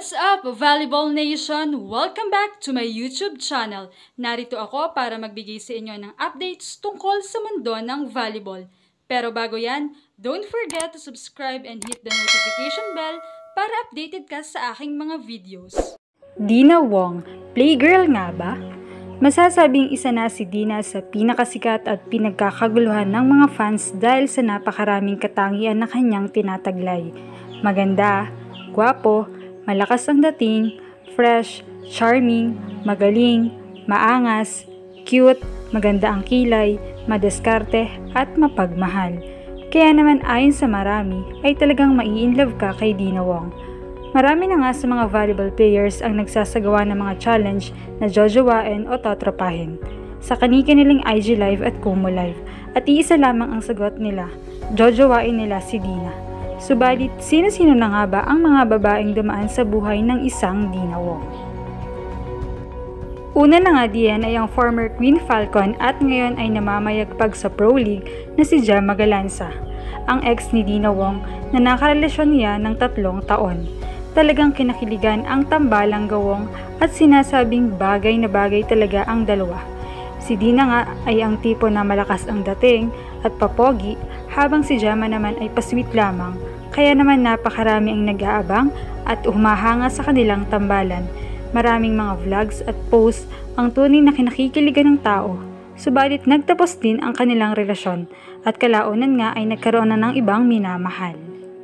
What's up, Volleyball Nation? Welcome back to my YouTube channel. Narito ako para magbigay sa inyo ng updates tungkol sa mundo ng volleyball. Pero bago yan, don't forget to subscribe and hit the notification bell para updated ka sa aking mga videos. Dina Wong, playgirl nga ba? Masasabing isa na si Dina sa pinakasikat at pinagkakaguluhan ng mga fans dahil sa napakaraming katangian na kanyang tinataglay. Maganda, gwapo, malakas ang dating, fresh, charming, magaling, maangas, cute, maganda ang kilay, madiskarte at mapagmahal. Kaya naman ayon sa marami ay talagang mai-inlove ka kay Dina Wong. Marami na nga sa mga volleyball players ang nagsasagawa ng mga challenge na jojowain o totropahin sa kani-kanilang IG Live at Kumu Live at iisa lamang ang sagot nila, jojowain nila si Dina. Subalit, sino-sino na nga ba ang mga babaeng dumaan sa buhay ng isang Dina Wong? Una na nga diyan ay ang former Queen Falcon at ngayon ay namamayagpag sa Pro League na si Gemma Galanza, ang ex ni Dina Wong na nakarelasyon niya ng 3 taon. Talagang kinakiligan ang tambalang gawong at sinasabing bagay na bagay talaga ang dalawa. Si Dina nga ay ang tipo na malakas ang dating at papogi habang si Gemma naman ay pasweet lamang. Kaya naman napakarami ang nag-aabang at humahanga sa kanilang tambalan. Maraming mga vlogs at posts ang tunay na kinakikiligan ng tao. Subalit nagtapos din ang kanilang relasyon at kalaunan nga ay nagkaroon na ng ibang minamahal.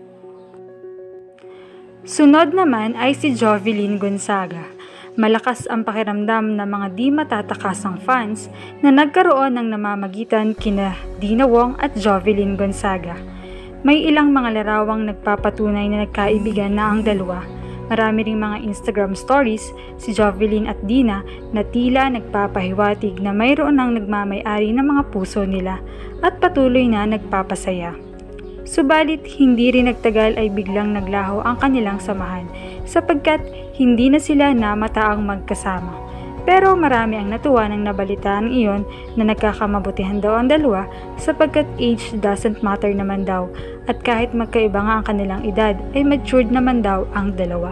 Sunod naman ay si Jovelyn Gonzaga. Malakas ang pakiramdam ng mga di matatakasang fans na nagkaroon ng namamagitan kina Dina Wong at Jovelyn Gonzaga. May ilang mga larawang nagpapatunay na nagkaibigan na ang dalawa. Marami ring mga Instagram stories si Jovelyn at Dina na tila nagpapahiwatig na mayroon ng nagmamay-ari ng mga puso nila at patuloy na nagpapasaya. Subalit hindi rin nagtagal ay biglang naglaho ang kanilang samahan sapagkat hindi na sila namataang magkasama. Pero marami ang natuwa ng nabalitaan iyon na nagkakamabutihan daw ang dalawa sapagkat age doesn't matter naman daw at kahit magkaiba nga ang kanilang edad ay matured naman daw ang dalawa.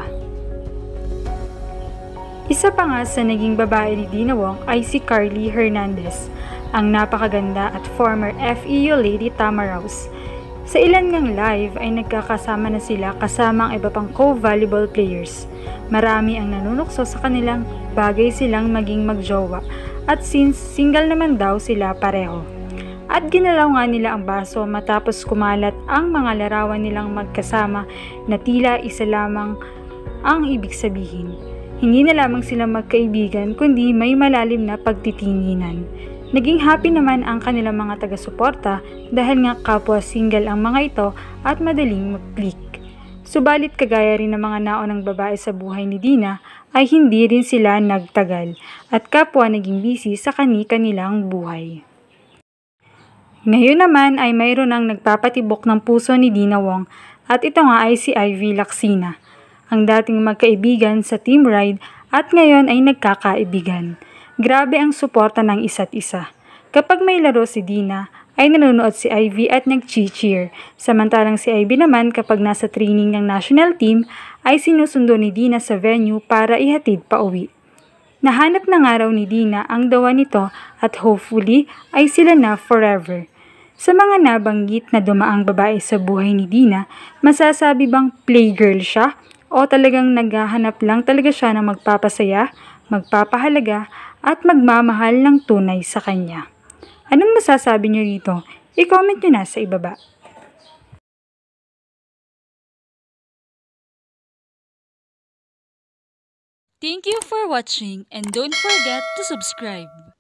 Isa pa nga sa naging babae ni Dina Wong ay si Carly Hernandez, ang napakaganda at former FEU Lady Tamaraws. Sa ilan ngang live ay nagkakasama na sila kasama ang iba pang co-volleyball players. Marami ang nanunukso sa kanilang bagay silang maging magjowa at since single naman daw sila pareho. At ginalaw nga nila ang baso matapos kumalat ang mga larawan nilang magkasama na tila isa lamang ang ibig sabihin. Hindi na lamang sila magkaibigan kundi may malalim na pagtitinginan. Naging happy naman ang kanilang mga taga-suporta dahil nga kapwa single ang mga ito at madaling mag-click. Subalit kagaya rin ng mga naunang babae sa buhay ni Dina ay hindi rin sila nagtagal at kapwa naging busy sa kani-kanilang buhay. Ngayon naman ay mayroon ang nagpapatibok ng puso ni Dina Wong at ito nga ay si Ivy Lacsina, ang dating magkaibigan sa Team Ride at ngayon ay nagkakaibigan. Grabe ang suporta ng isa't isa. Kapag may laro si Dina, ay nanonood si Ivy at nag-cheer. Samantalang si Ivy naman kapag nasa training ng national team, ay sinusundo ni Dina sa venue para ihatid pa uwi. Nahanap na nga raw ni Dina ang dawa nito at hopefully ay sila na forever. Sa mga nabanggit na dumaang babae sa buhay ni Dina, masasabi bang playgirl siya o talagang naghahanap lang talaga siya ng magpapasaya, magpapahalaga at magmamahal ng tunay sa kanya? Anong masasabi niyo rito? I-comment niyo na sa ibaba. Thank you for watching and don't forget to subscribe.